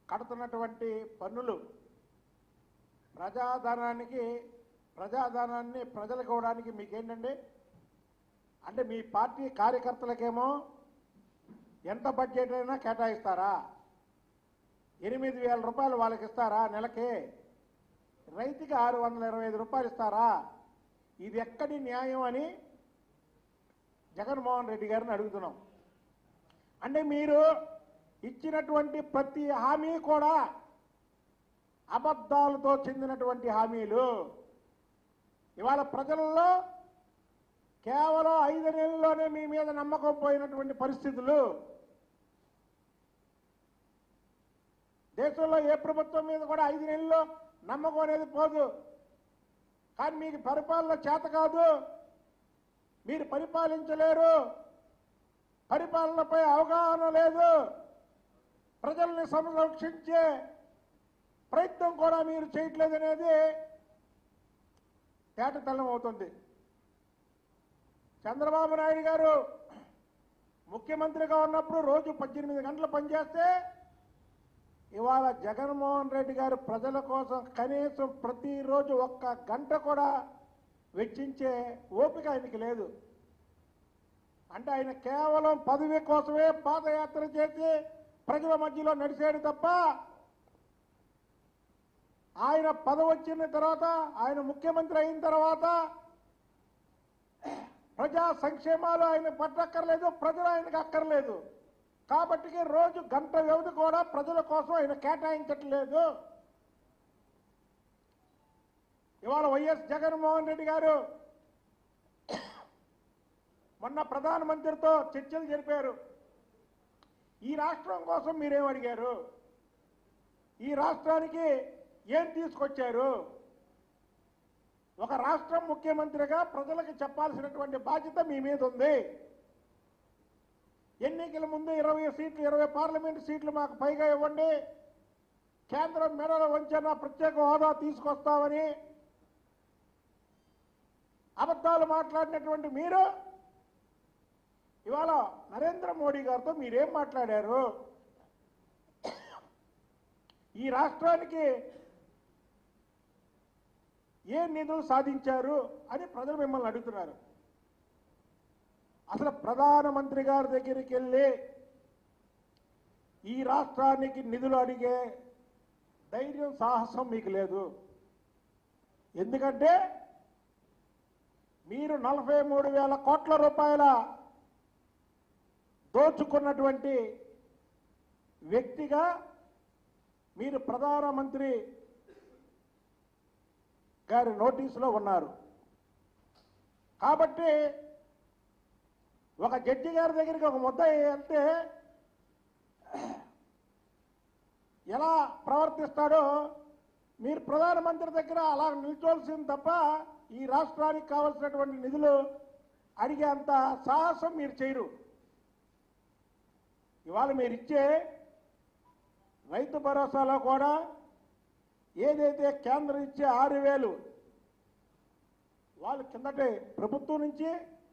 కడుతున్నటువంటి పన్నులు ప్రజాధనాన్ని ప్రజలకు ఇవ్వడానికి మీకేంటండి? అంటే మీ పార్టీ కార్యకర్తలకేమో ఎంత బడ్జెట్ అయినా కేటాయిస్తారా? 8,000 రూపాయలు వాళ్ళకి ఇస్తారా నెలకి? రైతుకి 625 రూపాయలు ఇస్తారా? ఇది ఎక్కడి న్యాయం అని జగన్మోహన్ రెడ్డి గారిని అడుగుతున్నాం. అంటే మీరు ఇచ్చినటువంటి ప్రతి హామీ కూడా అబద్ధాలతో చెందినటువంటి హామీలు. ఇవాళ ప్రజల్లో కేవలం 5 నెలల్లోనే మీ మీద నమ్మకం పోయినటువంటి పరిస్థితులు. దేశంలో ఏ ప్రభుత్వం మీద కూడా 5 నెలల్లో నమ్మకం అనేది పోదు. కానీ మీకు పరిపాలన చేత కాదు, మీరు పరిపాలించలేరు, పరిపాలనపై అవగాహన లేదు, ప్రజల్ని సంరక్షించే ప్రయత్నం కూడా మీరు చేయట్లేదనేది తేటతెల్లం అవుతుంది. చంద్రబాబు నాయుడు గారు ముఖ్యమంత్రిగా ఉన్నప్పుడు రోజు 18 గంటలు పనిచేస్తే ఇవాళ జగన్మోహన్ రెడ్డి గారు ప్రజల కోసం కనీసం ప్రతిరోజు 1 గంట కూడా వెచ్చించే ఓపిక ఆయనకి లేదు. అంటే ఆయన కేవలం పదవి కోసమే పాదయాత్ర చేసి ప్రజల మధ్యలో నడిచాడు తప్ప ఆయన పదవి వచ్చిన తర్వాత, ఆయన ముఖ్యమంత్రి అయిన తర్వాత ప్రజా సంక్షేమాలు ఆయన పట్టక్కర్లేదు, ప్రజలు ఆయనకు అక్కర్లేదు. కాబట్టి రోజు గంట వ్యవధి కూడా ప్రజల కోసం ఆయన కేటాయించట్లేదు. ఇవాళ వైఎస్ జగన్మోహన్ రెడ్డి గారు మొన్న ప్రధానమంత్రితో చర్చలు జరిపారు. ఈ రాష్ట్రం కోసం మీరేం అడిగారు? ఈ రాష్ట్రానికి ఏం తీసుకొచ్చారు? ఒక రాష్ట్రం ముఖ్యమంత్రిగా ప్రజలకు చెప్పాల్సినటువంటి బాధ్యత మీ మీద ఉంది. ఎన్నికల ముందు 20 సీట్లు, 20 పార్లమెంటు సీట్లు మాకు పైగా ఇవ్వండి, కేంద్రం మెడల వంచన ప్రత్యేక హోదా తీసుకొస్తామని అబద్ధాలు మాట్లాడినటువంటి మీరు ఇవాళ నరేంద్ర మోడీ గారితో మీరేం మాట్లాడారు? ఈ రాష్ట్రానికి ఏ నిధులు సాధించారు అని ప్రజలు మిమ్మల్ని అడుగుతున్నారు. అసలు ప్రధానమంత్రి గారి దగ్గరికి వెళ్ళి ఈ రాష్ట్రానికి నిధులు అడిగే ధైర్యం, సాహసం మీకు లేదు. ఎందుకంటే మీరు 43,000 కోట్ల రూపాయల దోచుకున్నటువంటి వ్యక్తిగా మీరు ప్రధానమంత్రి గారి నోటీసులో ఉన్నారు. కాబట్టి ఒక జడ్జి గారి దగ్గరికి ఒక ముద్దాయి వెళ్తే ఎలా ప్రవర్తిస్తాడో మీరు ప్రధానమంత్రి దగ్గర అలా నిల్చోవలసింది తప్ప ఈ రాష్ట్రానికి కావలసినటువంటి నిధులు అడిగే అంత సాహసం మీరు చేయరు. ఇవాళ మీరు ఇచ్చే రైతు భరోసాలో కూడా ఏదైతే కేంద్రం ఇచ్చే 6,000 వాళ్ళు కిందటి ప్రభుత్వం నుంచి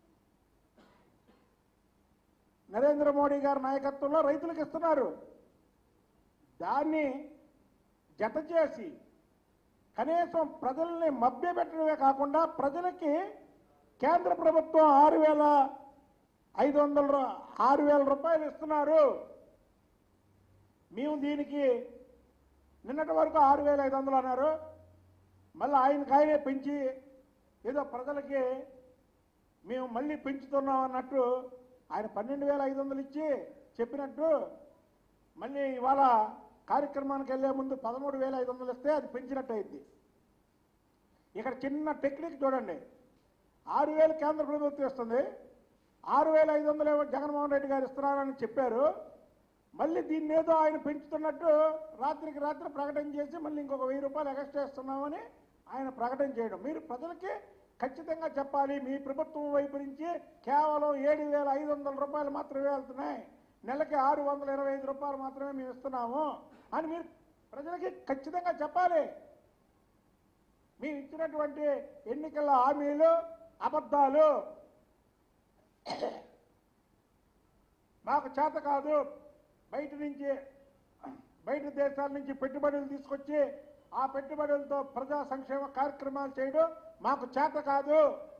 నరేంద్ర మోడీ గారి నాయకత్వంలో రైతులకు ఇస్తున్నారు. దాన్ని జత చేసి కనీసం ప్రజల్ని మభ్యపెట్టడమే కాకుండా ప్రజలకి కేంద్ర ప్రభుత్వం 6,000 రూపాయలు ఇస్తున్నారు. మేము దీనికి నిన్నటి వరకు 6,500 అన్నారు. మళ్ళీ ఆయనకాయనే పెంచి ఏదో ప్రజలకి మేము మళ్ళీ పెంచుతున్నాం అన్నట్టు ఆయన 12,500 ఇచ్చి చెప్పినట్టు మళ్ళీ ఇవాళ కార్యక్రమానికి వెళ్లే ముందు 13,500 ఇస్తే అది పెంచినట్టు అయింది. ఇక్కడ చిన్న టెక్నిక్ చూడండి. 6,000 కేంద్ర ప్రభుత్వం ఇస్తుంది, 6,500 జగన్మోహన్ రెడ్డి గారు ఇస్తున్నారని చెప్పారు. మళ్ళీ దీన్ని ఏదో ఆయన పెంచుతున్నట్టు రాత్రికి రాత్రి ప్రకటన చేసి మళ్ళీ ఇంకొక 1,000 రూపాయలు ఎక్స్ట్రా ఇస్తున్నామని ఆయన ప్రకటన చేయడం. మీరు ప్రజలకి ఖచ్చితంగా చెప్పాలి, మీ ప్రభుత్వం వైపు నుంచి కేవలం 7,500 రూపాయలు మాత్రమే వెళ్తున్నాయి, నెలకి 625 రూపాయలు మాత్రమే మేము ఇస్తున్నాము అని మీరు ప్రజలకి ఖచ్చితంగా చెప్పాలి. మీరు ఇచ్చినటువంటి ఎన్నికల హామీలు అబద్ధాలు. మాకు చేత కాదు, బయట దేశాల నుంచి పెట్టుబడులు తీసుకొచ్చి ఆ పెట్టుబడులతో ప్రజా సంక్షేమ కార్యక్రమాలు చేయడం మాకు చేత కాదు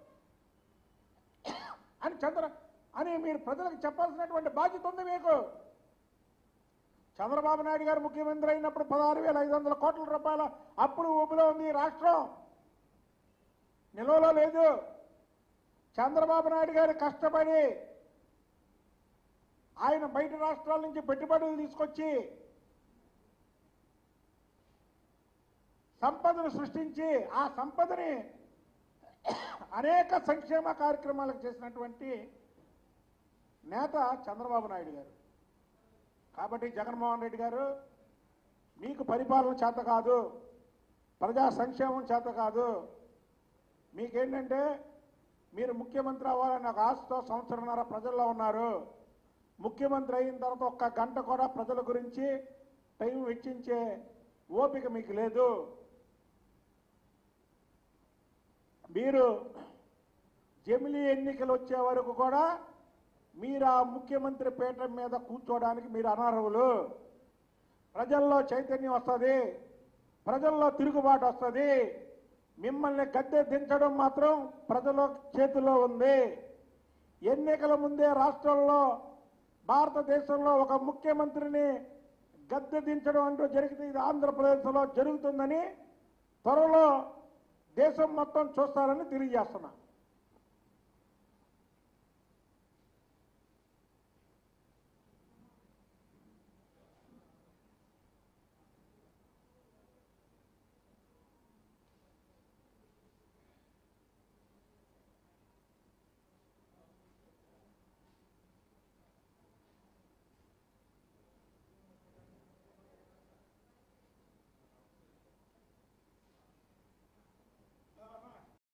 అని మీరు ప్రజలకు చెప్పాల్సినటువంటి బాధ్యత ఉంది మీకు. చంద్రబాబు నాయుడు గారు ముఖ్యమంత్రి అయినప్పుడు 16,500 కోట్ల రూపాయల అప్పులు ఊపిలో ఉంది ఈ రాష్ట్రం, నిల్వలో లేదు. చంద్రబాబు నాయుడు గారు కష్టపడి ఆయన బయట రాష్ట్రాల నుంచి పెట్టుబడులు తీసుకొచ్చి సంపదను సృష్టించి ఆ సంపదని అనేక సంక్షేమ కార్యక్రమాలకు చేసినటువంటి నేత చంద్రబాబు నాయుడు గారు. కాబట్టి జగన్మోహన్ రెడ్డి గారు మీకు పరిపాలన చేత కాదు, ప్రజా సంక్షేమం చేత కాదు. మీకేంటంటే మీరు ముఖ్యమంత్రి అవ్వాలని ఒక ఆశతో సంవత్సరంన్నర ప్రజల్లో ఉన్నారు. ముఖ్యమంత్రి అయిన తర్వాత ఒక్క గంట కూడా ప్రజల గురించి టైం వెచ్చించే ఓపిక మీకు లేదు. మీరు జమిలీ ఎన్నికలు వచ్చే వరకు కూడా మీరు ఆ ముఖ్యమంత్రి పీఠం మీద కూర్చోవడానికి మీరు అనర్హులు. ప్రజల్లో చైతన్యం వస్తుంది, ప్రజల్లో తిరుగుబాటు వస్తుంది. మిమ్మల్ని గద్దె దించడం మాత్రం ప్రజల చేతిలో ఉంది. ఎన్నికల ముందే రాష్ట్రంలో భారతదేశంలో ఒక ముఖ్యమంత్రిని గద్దె దించడం అంటూ జరిగితే ఇది ఆంధ్రప్రదేశ్లో జరుగుతుందని త్వరలో దేశం మొత్తం చూస్తారని తెలియజేస్తున్నా.